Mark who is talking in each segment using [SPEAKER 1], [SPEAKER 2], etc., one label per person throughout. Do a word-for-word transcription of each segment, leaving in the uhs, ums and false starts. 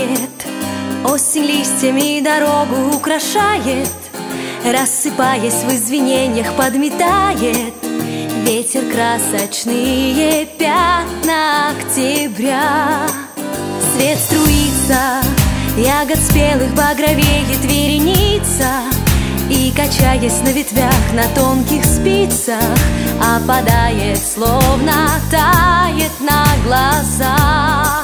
[SPEAKER 1] тает, осень листьями дорогу украшает, рассыпаясь в извинениях, подметает ветер красочные пятна октября. Свет струится, ягод спелых багровеет вереница, и, качаясь на ветвях, на тонких спицах, опадает, словно тает на глазах.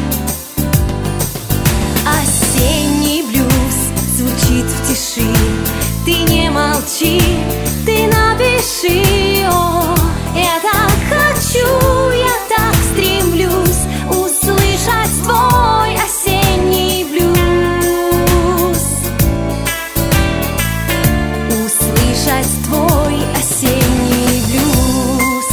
[SPEAKER 1] Осенний блюз звучит в тиши. Ты не молчи, ты напиши. О, я так хочу, я так стремлюсь услышать твой осенний блюз, услышать твой осенний блюз.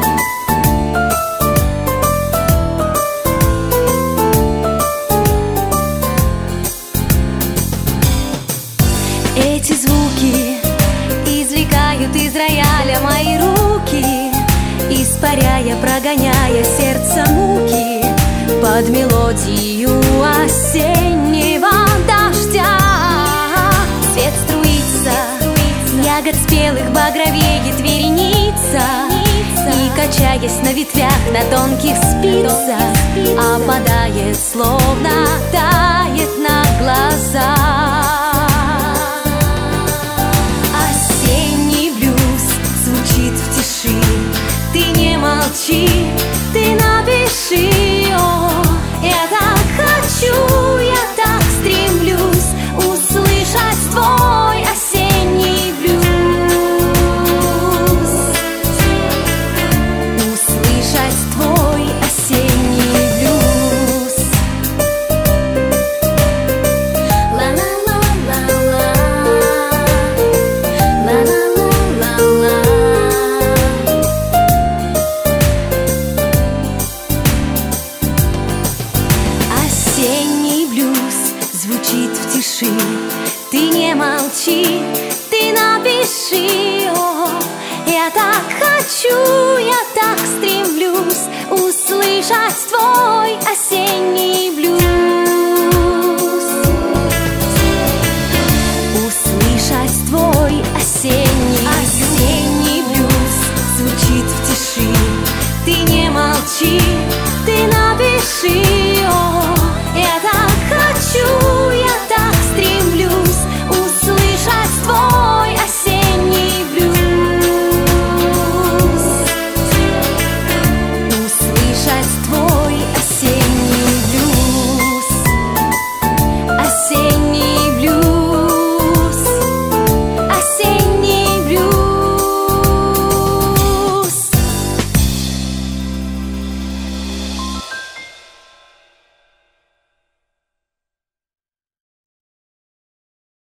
[SPEAKER 1] Эти звуки извлекают из рояля мои руки, испаряя, прогоняя сердце муки под мелодию осеннего дождя. Свет струится, ягод спелых багровеет вереница, и, качаясь на ветвях, на тонких спицах, опадает, словно тает на глазах. Ты не молчи, ты напиши. О, я так хочу, я так стремлюсь услышать твой осенний блюз, услышать твой осенний блюз. Ла-ла-ла-ла-ла, ла-ла-ла-ла-ла. Осенний блюз звучит в тиши. Ты не молчи, ты напиши. О, я так хочу, я так стремлюсь услышать твой осенний блюз, услышать твой осенний, осенний блюз звучит в тиши. Ты не молчи, ты напиши.